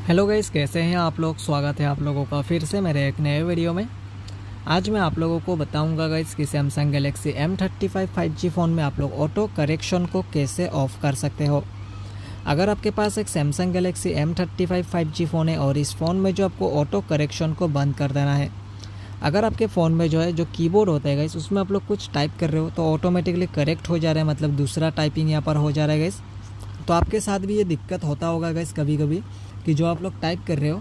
Hello guys, कैसे हैं आप लोग। स्वागत है आप लोगों का फिर से मेरे एक नए वीडियो में। आज मैं आप लोगों को बताऊंगा गाइस कि Samsung Galaxy M35 5G phone में आप लोग ऑटो करेक्शन को कैसे ऑफ़ कर सकते हो। अगर आपके पास एक Samsung Galaxy M35 5G phone है और इस फ़ोन में जो आपको ऑटो करेक्शन को बंद कर देना है, अगर आपके फ़ोन में जो कीबोर्ड होता है गाइस, उसमें आप लोग कुछ टाइप कर रहे हो तो ऑटोमेटिकली करेक्ट हो जा रहा है, मतलब दूसरा टाइपिंग यहाँ पर हो जा रहा है गाइस। तो आपके साथ भी ये दिक्कत होता होगा गाइस कभी कभी कि जो आप लोग टाइप कर रहे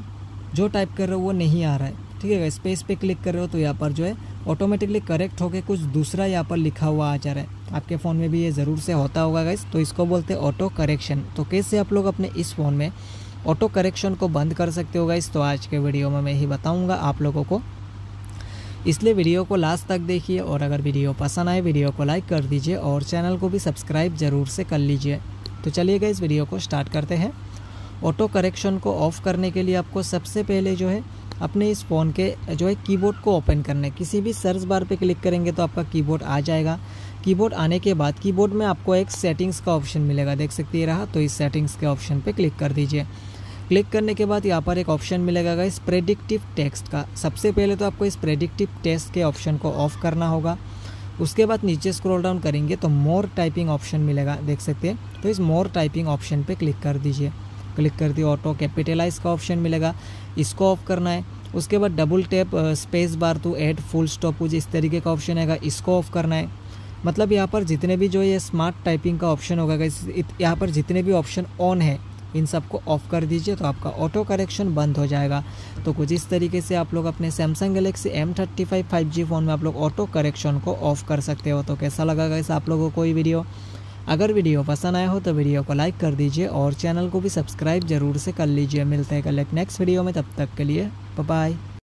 हो वो नहीं आ रहा है। ठीक है गाइस, स्पेस पे क्लिक कर रहे हो तो यहाँ पर ऑटोमेटिकली करेक्ट होके कुछ दूसरा यहाँ पर लिखा हुआ आ जा रहा है। आपके फ़ोन में भी ये ज़रूर से होता होगा गाइस, तो इसको बोलते हैं ऑटो करेक्शन। तो कैसे आप लोग अपने इस फ़ोन में ऑटो करेक्शन को बंद कर सकते हो गाइस, तो आज के वीडियो में मैं ही बताऊँगा आप लोगों को, इसलिए वीडियो को लास्ट तक देखिए। और अगर वीडियो पसंद आए वीडियो को लाइक कर दीजिए और चैनल को भी सब्सक्राइब ज़रूर से कर लीजिए। तो चलिए गाइस, वीडियो को स्टार्ट करते हैं। ऑटो करेक्शन को ऑफ़ करने के लिए आपको सबसे पहले अपने इस फ़ोन के कीबोर्ड को ओपन करना है। किसी भी सर्च बार पे क्लिक करेंगे तो आपका कीबोर्ड आ जाएगा। कीबोर्ड आने के बाद कीबोर्ड में आपको एक सेटिंग्स का ऑप्शन मिलेगा, देख सकते हैं रहा। तो इस सेटिंग्स के ऑप्शन पे क्लिक कर दीजिए। क्लिक करने के बाद यहाँ पर एक ऑप्शन मिलेगा इस प्रेडिक्टिव टेक्स्ट का। सबसे पहले तो आपको इस प्रेडिक्टिव टेक्स्ट के ऑप्शन को ऑफ़ करना होगा। उसके बाद नीचे स्क्रॉल डाउन करेंगे तो मोर टाइपिंग ऑप्शन मिलेगा, देख सकते हैं। तो इस मोर टाइपिंग ऑप्शन पे क्लिक कर दीजिए। क्लिक कर दिए, ऑटो कैपिटलाइज का ऑप्शन मिलेगा, इसको ऑफ करना है। उसके बाद double tap space bar to add full stop कुछ इस तरीके का ऑप्शन है, इसको ऑफ करना है। मतलब यहाँ पर जितने भी ये स्मार्ट टाइपिंग का ऑप्शन होगा, यहाँ पर जितने भी ऑप्शन ऑन है इन सबको ऑफ कर दीजिए तो आपका ऑटो करेक्शन बंद हो जाएगा। तो कुछ इस तरीके से आप लोग अपने Samsung Galaxy M35 5G phone में आप लोग ऑटो करेक्शन को ऑफ़ कर सकते हो। तो कैसा लगा गाइस आप लोगों को ये वीडियो। अगर वीडियो पसंद आया हो तो वीडियो को लाइक कर दीजिए और चैनल को भी सब्सक्राइब ज़रूर से कर लीजिए। मिलते हैं कल एक नेक्स्ट वीडियो में, तब तक के लिए बाय बाय।